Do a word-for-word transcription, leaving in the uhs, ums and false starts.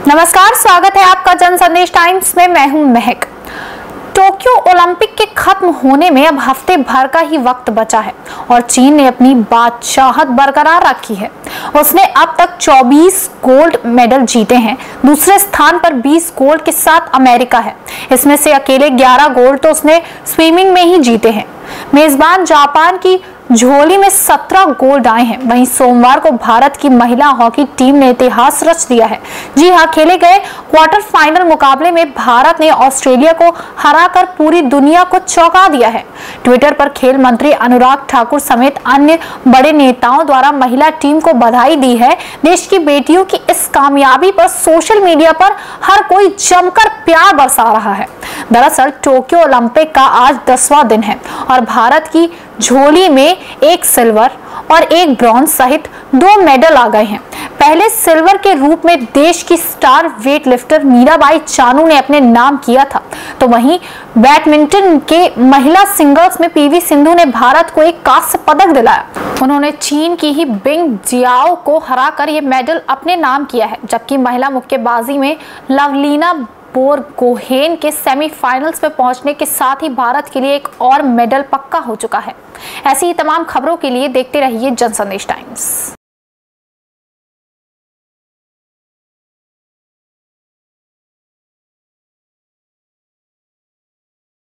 नमस्कार, स्वागत है आपका जन संदेश टाइम्स में। मैं हूं महक। टोक्यो ओलंपिक के खत्म होने में अब हफ्ते भर का ही वक्त बचा है और चीन ने अपनी बादशाहत बरकरार रखी है। उसने अब तक चौबीस गोल्ड मेडल जीते हैं। दूसरे स्थान पर बीस गोल्ड के साथ अमेरिका है। इसमें से अकेले ग्यारह गोल्ड तो उसने स्विमिंग में ही जीते हैं। मेजबान जापान की झोली में सत्रह गोल्ड आए हैं। वहीं सोमवार को भारत की महिला हॉकी टीम ने इतिहास रच दिया है। जी हां, खेले गए क्वार्टर फाइनल मुकाबले में भारत ने ऑस्ट्रेलिया को हराकर पूरी दुनिया को चौंका दिया है। ट्विटर पर खेल मंत्री अनुराग ठाकुर समेत अन्य बड़े नेताओं द्वारा महिला टीम को बधाई दी है। देश की बेटियों की इस कामयाबी पर सोशल मीडिया पर हर कोई जमकर प्यार बरसा रहा है। दरअसल टोक्यो ओलंपिक का आज दसवां दिन है और भारत की झोली में एक सिल्वर और एक ब्रॉन्ज सहित दो मेडल आ गए हैं। पहले सिल्वर के रूप में देश की star weight lifter Mirabai Chanu ने अपने नाम किया था, तो वहीं बैडमिंटन के महिला सिंगल्स में पीवी सिंधु ने भारत को एक कांस्य पदक दिलाया। उन्होंने चीन की ही बिंग जियाओ को हराकर ये मेडल अपने नाम किया है, जबकि महिला मुक्केबाजी में लवलीना बोरगोहेन के सेमीफाइनल्स में पहुंचने के साथ ही भारत के लिए एक और मेडल पक्का हो चुका है। ऐसी ही तमाम खबरों के लिए देखते रहिए जन संदेश टाइम्स।